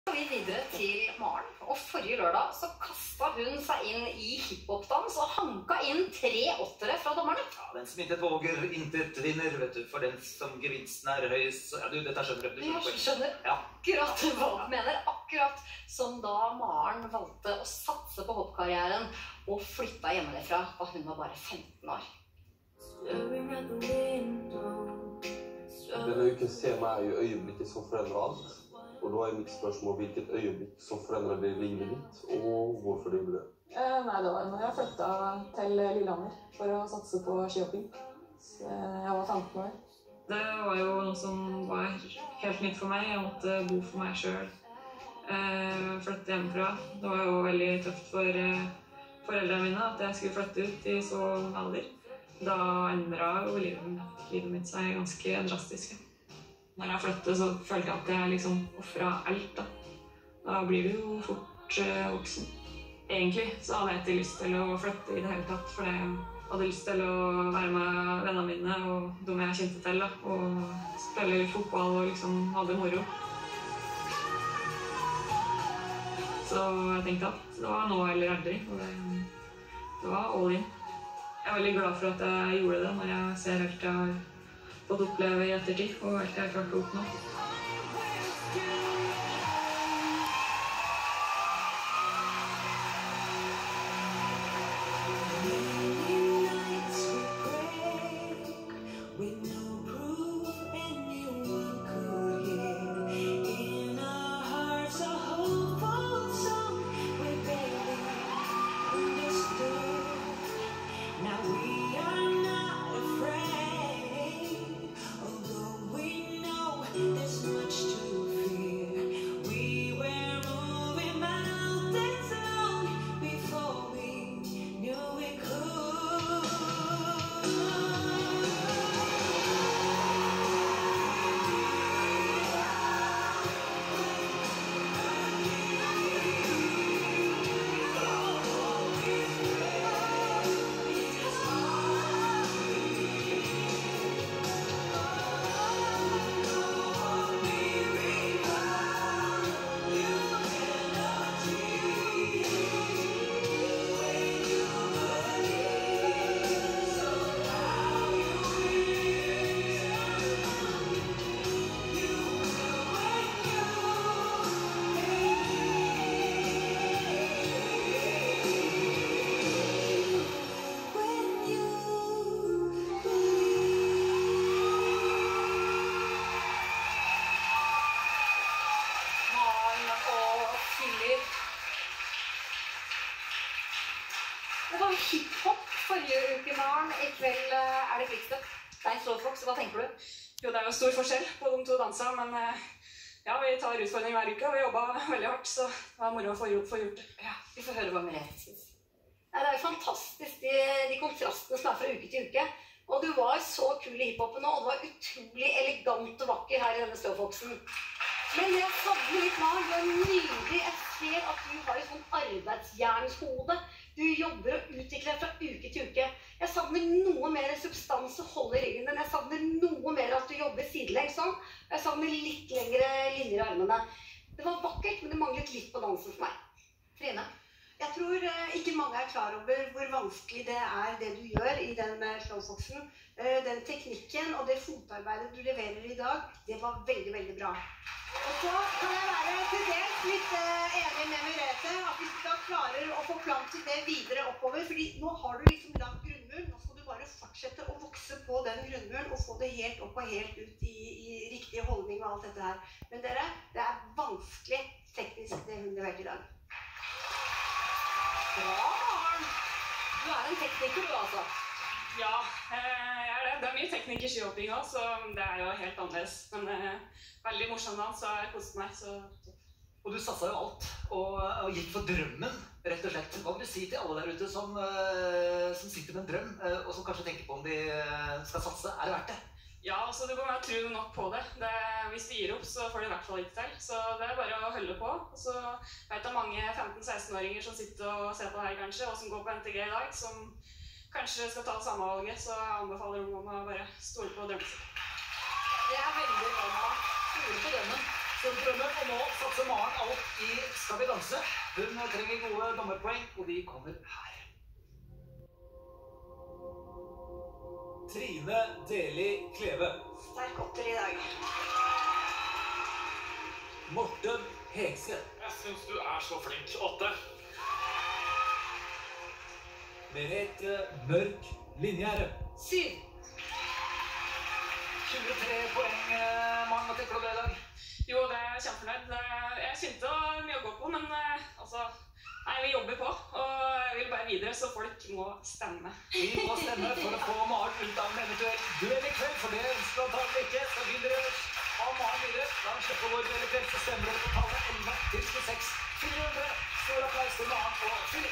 Vi videre til Maren, og forrige lørdag så kastet hun seg inn i hiphop-dans og hanka inn 3 åttere fra dommerne. Ja, den som intet våger, intet vinner, vet du, for den som gevinsten høyest. Ja, du, dette skjønner du. Jeg skjønner akkurat hva du mener, akkurat som da Maren valgte å satse på hoppkarrieren og flytta hjemmefra da hun var bare 15 år. Denne ukens tema jo øyeblikket som forandrer alt. Og da mitt spørsmål hvilket øyeblikk som forandret livet ditt, og hvorfor det gjorde det? Nei, det var når jeg flyttet til Lillehammer for å satse på skihopping. Så jeg var 15 år. Det var jo noe som var helt nytt for meg. Jeg måtte bo for meg selv. Flytte hjemmefra. Det var jo veldig tøft for foreldrene mine at jeg skulle flytte ut i så ung alder. Da endret jo livet mitt seg ganske drastisk. Når jeg flyttet så følte jeg at jeg liksom offret alt da. Da blir du jo fort voksen. Egentlig så hadde jeg ikke lyst til å flytte i det hele tatt, for jeg hadde lyst til å være med vennene mine og de jeg kjente til da, og spille litt fotball og liksom hadde moro. Så jeg tenkte at det var nå eller aldri, og det var all in. Jeg veldig glad for at jeg gjorde det når jeg ser alt jeg har fått oppleve i ettertid, og alt jeg har klart å oppnå. Det var hiphop forrige uke, Maren. I kveld det krigsstøtt. Det en slåfox, hva tenker du? Jo, det jo stor forskjell på de to dansene, men ja, vi tar utfordring hver uke, og vi jobbet veldig hardt, så det var moro å få gjort det. Ja, vi får høre hva Merete synes. Det jo fantastisk, de kontrastene som fra uke til uke. Og du var så kul i hiphopen nå, og du var utrolig elegant og vakker her i denne slåfoxen. Men jeg savner litt, Maren. Du nydelig. Jeg ser at du har et sånn arbeidsjernshode. Du jobber og utvikler fra uke til uke. Jeg savner noe mer substans og hold i ryggen din. Jeg savner noe mer at du jobber sidelengs sånn. Jeg savner litt lengre linjer i armene. Det var vakkert, men det manglet litt på dansen for meg. Trine? Jeg tror ikke mange klar over hvor vanskelig det du gjør i den slåfoxen. Den teknikken og det fotarbeidet du leverer i dag, det var veldig, veldig bra. Og så kan jeg være til dels litt enig med Merete, at hvis du da klarer å forplante det videre oppover, fordi nå har du liksom lagt grunnmuren, nå skal du bare fortsette å vokse på den grunnmuren og få det helt opp og helt ut i riktig holdning og alt dette her. Men dere, det vanskelig teknisk det hun leverte i dag. Bra, Maren! Du en tekniker, du altså. Ja, jeg det. Det mye teknikk i skihopping også, så det jo helt annerledes. Men veldig morsom dans, så jeg koset meg. Så... Og du satset jo alt, og gikk for drømmen, rett og slett. Hva vil du si til alle der ute som sitter med en drøm, og som kanskje tenker på om de skal satse? Det verdt det? Ja, altså du må tro nok på det. Hvis de gir opp, så får de i hvert fall ikke til. Så det bare å holde på. Så vet jeg mange 15-16-åringer som sitter og ser på det her kanskje, og som går på NTG i dag, som kanskje skal ta det samme valget, så jeg anbefaler dem om å bare stole på drømmen sin. Det veldig bra, Maren. Stole på drømmen. som drømmer, og nå satser Maren alt i Skal vi danse. Hun trenger gode dommerpoeng, og de kommer her. Trine Deli Kleve. Sterk åtter i dag. Morten Hegseth. Jeg synes du så flink. 8. Merete Mørk Linjære. 7. 23 poeng, Maren. Hva tenker du det i dag? Jo, det kjempefornøyd. Jeg synes det var mye å gå på, men vi jobber på, og jeg vil bare videre, så folk må stemme. Vi må stemme for å få Maren ut av en eventuell duell i kveld, for det ønsker antagelig ikke. Skal vi ha Maren videre, da slipper vår duell i kveld, så stemmer det på tallet 11 til 26. 400. Stor applaus til Maren og Filip.